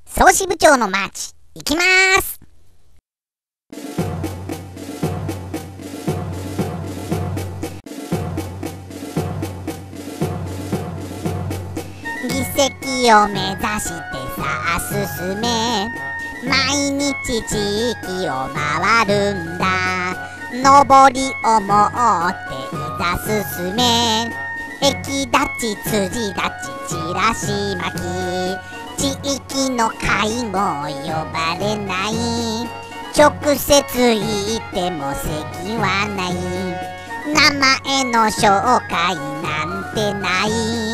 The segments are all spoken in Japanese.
総支部長のマーチ、行きまーす。議席を目指してさあ進め、毎日地域を回るんだ。上りを持っていざ進め、駅立ち辻立ちチラシ巻き、地域の会も呼ばれない。直接言っても席はない。名前の紹介なんてない。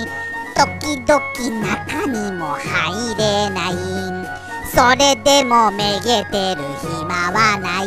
時々中にも入れない。それでもめげてる暇はない。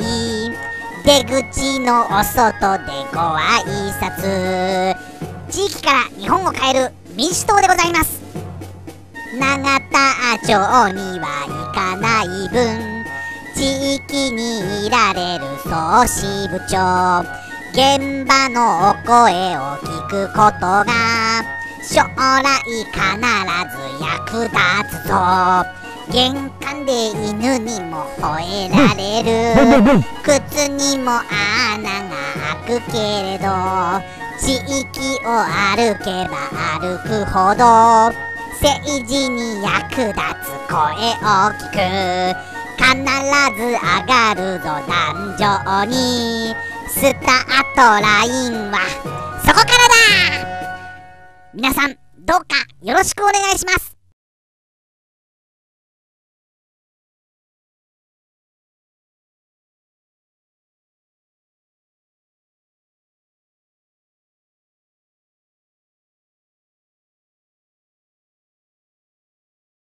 出口のお外でご挨拶。地域から日本を変える民主党でございます。永田町には行かない分、地域にいられる総支部長。現場のお声を聞くことが将来必ず役立つぞ。玄関で犬にも吠えられる。靴にも穴が開くけれど、地域を歩けば歩くほど政治に役立つ声を聞く。必ず上がるぞ壇上に。スタートラインはそこからだ。皆さんどうかよろしくお願いします。